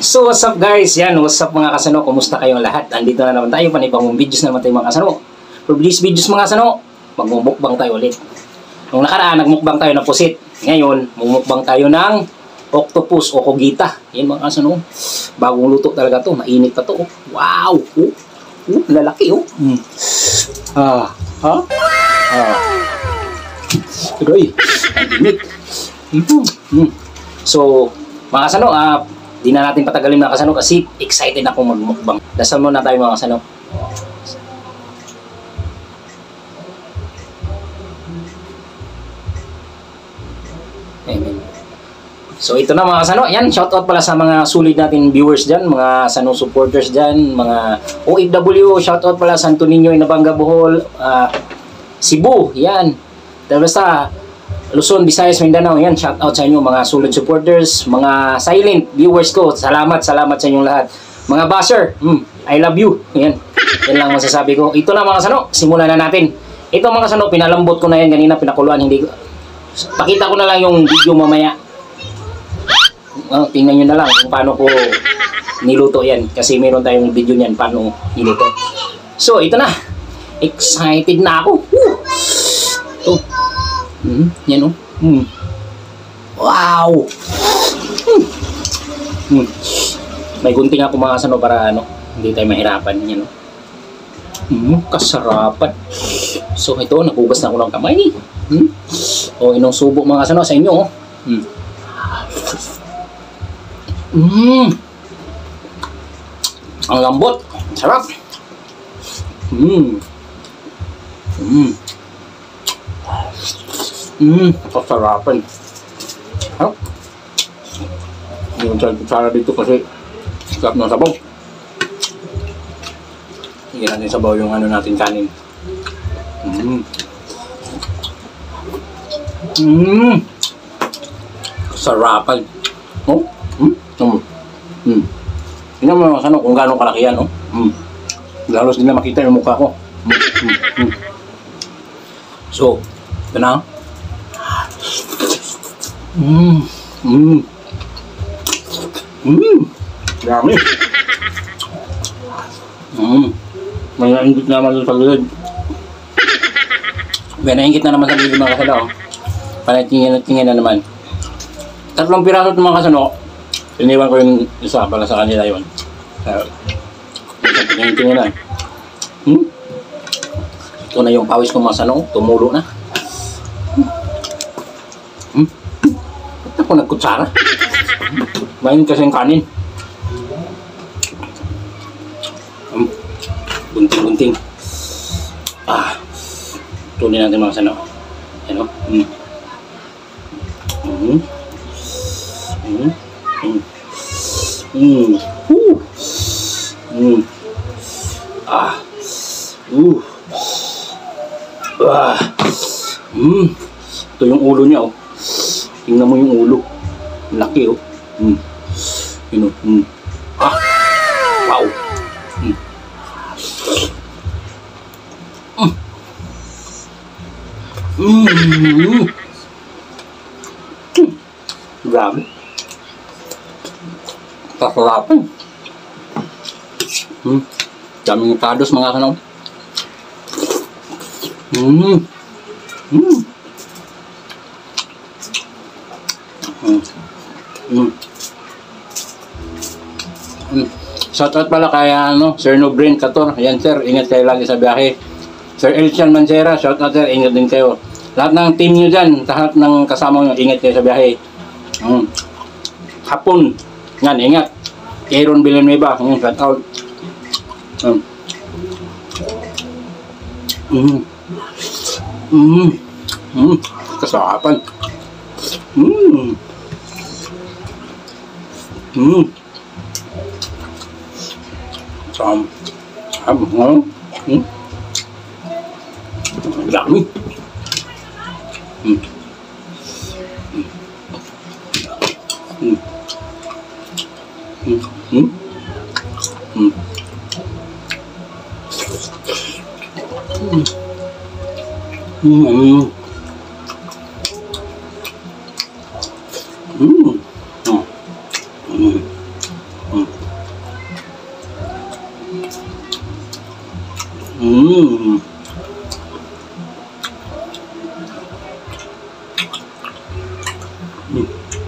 So what's up guys? Yan, what's up mga kasano? Kumusta kayong lahat? Andito na naman tayo, panibagong videos na naman tayo mga kasano. For these videos mga kasano, magmumukbang tayo ulit. Nung nakaraan, nagmukbang tayo ng pusit. Ngayon, mumukbang tayo ng octopus o kogita. Yan mga kasano. Bagong luto talaga to. Mainit pa to. Wow! Lalaki oh. Aray! Mainit. So, mga kasano, di na natin patagalin mga kasano kasi excited ako magmukbang. Dasal muna tayo mga kasano. Amen. So ito na mga kasano. Yan, shoutout pala sa mga sulit natin viewers dyan, mga Sano supporters dyan, mga OFW. Shoutout pala sa Santo Niño, Inabanga, Bohol, Cebu. Yan. Basta Luzon, Visayas, Mindanao, yan, shout out sa inyo mga solid supporters, mga silent viewers ko, salamat sa inyong lahat. Mga basher, I love you. Yan lang masasabi ko. Ito na mga kasano, simulan na natin. Ito mga kasano, pinalambot ko na yan kanina, pinakuluan, hindi ko. Pakita ko na lang yung video mamaya. Tingnan nyo na lang kung paano ko niluto yan, kasi meron tayong video niyan paano niluto. So ito na, excited na ako. Ito. Yan o. Wow! May gunting ako mga kasano para hindi tayo mahirapan. Yan o. Kasarapan. So ito, nagugas na ako ng kamay. O inong subo mga kasano sa inyo. Ang lambot. Sarap. Kasarapan. Yung kutsara dito kasi sarap ng sabaw. Higyan natin sabaw yung natin kanin. Kasarapan. Tingnan mo mga kasano kung gano'ng kalaki yan. Halos din na makita yung mukha ko. So, ito na. Dami. May nainggit naman sa gilid. May nainggit na naman sa gilid mga kasano. Panatingin na naman. 3 piraso ng mga kasano. Iniwan ko yung isa para sa kanila yun. Tingin na. Ito na yung pawis ng mga kasano. Tumulo na. Ba't ako nagkutsara? Mayin kasi yung kanin. Bunting-bunting. Tunin natin mga kasano. Ano? Ito yung ulo niya oh. Tingnan mo yung ulo. Laki oh. Yun oh. Wow. Grabe. Kasarapan. Daming kados mga kasano. Shoutout pala kay Sir Nobrin Cator. Yan sir, ingat kayo lagi sa biyahe. Sir Elchan Mancera, shoutout sir, ingat din kayo. Lahat ng team nyo dyan, lahat ng kasama nyo, ingat kayo sa biyahe. Hapon, yan, ingat. Aaron Villanueva, shoutout. Kasarapan. Dami. Mm.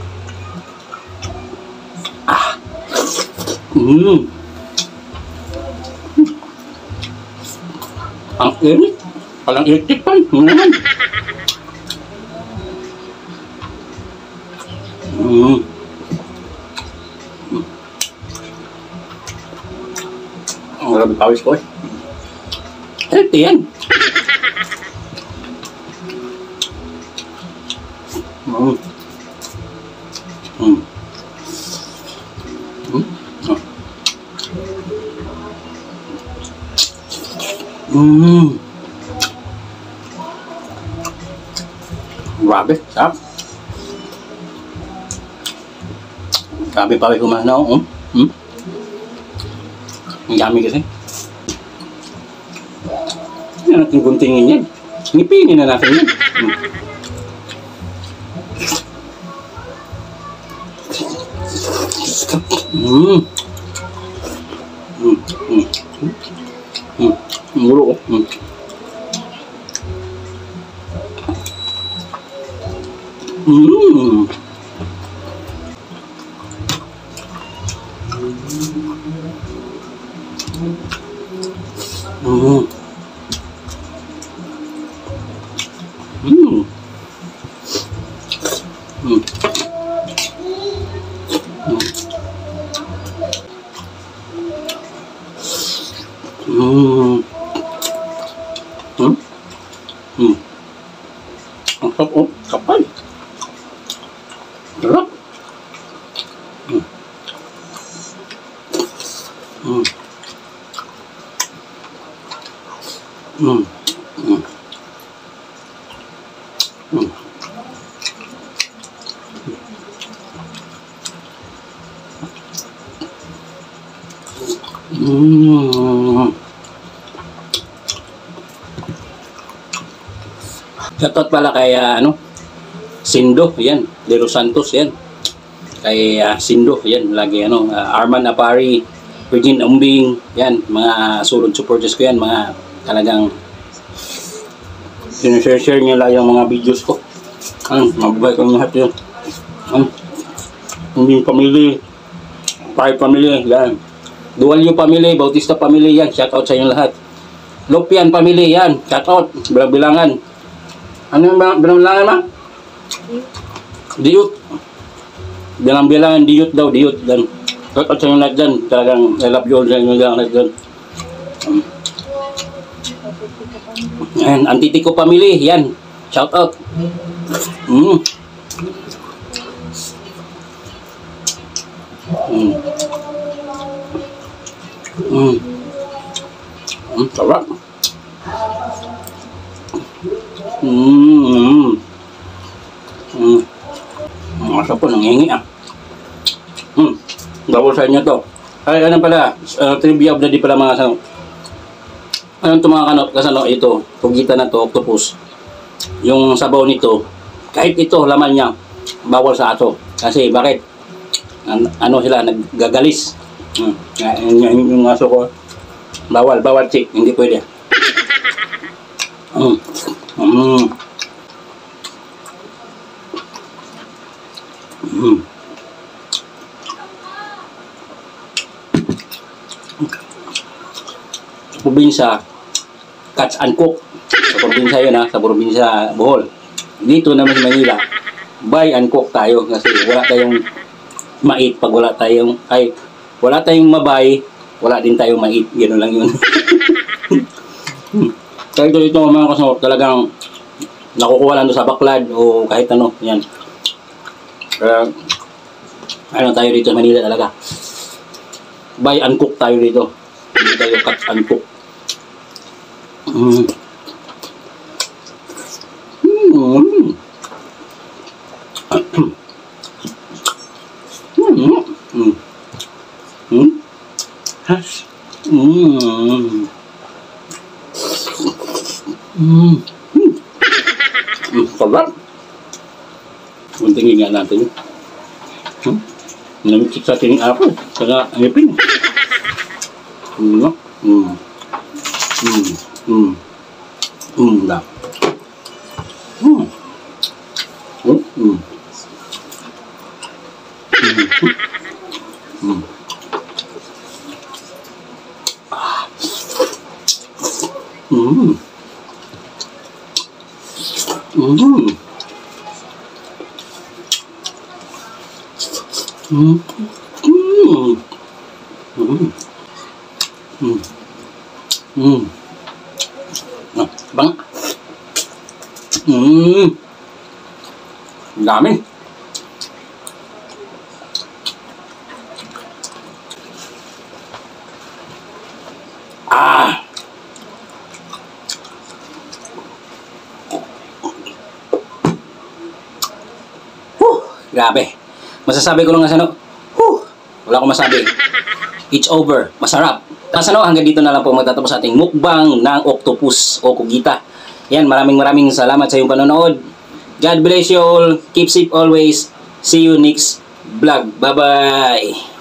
Ah. Mm. Ang init. Palang itik pa. Mm. Mm. Ang grabe pawis ko eh. Healthy yan. Mm. Mm. Mm. Mm. Grabe, sarap. Grabe pawis ko man ako. Mm. Ang dami kasi. Hindi na natin guntingin yan. Ngipinin na natin yan. Mm. Mm. Mm. Mm. Mulo ko. Mm. Mm. Mm. Mm. Mm. Mm. Mm. Mm. Ang sarap, oh, kapal. Sarap. Mm. Mm. Mm. Mm. Mm. Mm. Shoutout pala kay Sindo, yan, De Los Santos, yan. Kay Sindo, yan, lagi Arman Apari, Virgin Umbing, yan, mga sulod supporters ko yan, mga talagang sinishare nyo lang yung mga videos ko. Mababay ko lahat yun. Umbing family, Pai family, yan. Dualyo family, Bautista family, yan, shoutout sa inyo lahat. Lopian family, yan, shoutout, bilang-bilangan. Ano yung bilang-bilangan, ma? Diyut. Bilang-bilangan, diyut daw, diyut. Shoutout sa inyo lahat dyan. Talagang I love you all sa inyo lahat dyan. Yan, Antitico family, yan. Shoutout. Mm. Mm. Mm. Mm, sarap. Mm. Mm. Masarap po, nangingi ah. Mm. Bawal sa inyo to. Ay, ano pala, trivia of the day pala mga kasano. Ano ito mga kasano, ito, pugitan na to, octopus. Yung sabaw nito, kahit ito, laman niya, bawal sa ato. Kasi bakit? Ano sila, naggagalis. Yung aso ko, bawal chick, hindi pwede. Mm. Mm. Mm. Sa probinsya, catch and cook. Sa probinsya yun sa probinsya Bohol. Dito naman sa Manila, buy and cook tayo kasi wala tayong mait pag wala tayong mabay, wala din tayong mait. Gano'n lang yun. Kaya ito mga kasama, talagang nakukuha lang sa baklad o kahit ano, yan. Ano tayo dito sa Manila talaga. Buy and cook tayo dito. Hindi tayo cut and cook. Mm. Mm. Mm. Mm. Mm. Mm. Mm. Sarap. Kuntingin nga natin yun. Namikit sa ating apple. Saka ngipin. Mm. Mm. Mm. Mm. Mm. Mm. Mm. Mm. Mm. Mm. Mm. Mm. Mm. Mm. Mm. Ah, bang. Mm. Dami. Ah. Grabe. Masasabi ko lang nga ano, wala akong masabi. It's over. Masarap. Tapos ano, hanggang dito na lang po magtatapos ating mukbang ng octopus o kugita. Yan, maraming salamat sa iyong panonood. God bless you all. Keep safe always. See you next vlog. Bye-bye.